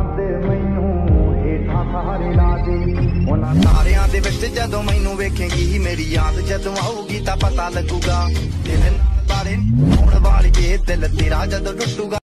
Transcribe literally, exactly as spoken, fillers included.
ਦੇ ਮੈਨੂੰ ਹੇਠਾਂ ਸਹਾਰੇ ਲਾ ਦੇ। ਉਹਨਾਂ ਤਾਰਿਆਂ ਦੇ ਵਿੱਚ ਜਦੋਂ ਮੈਨੂੰ ਵੇਖੇਂਗੀ ਮੇਰੀ ਯਾਦ ਜਦੋਂ ਆਊਗੀ ਤਾਂ ਪਤਾ ਲੱਗੂਗਾ ਦਿਲ ਨਾਲ ਤਾਰੇ ਹੋਣ ਵਾਲੀਏ ਦਿਲ ਤੇਰਾ ਜਦੋਂ ਟੁੱਟੂਗਾ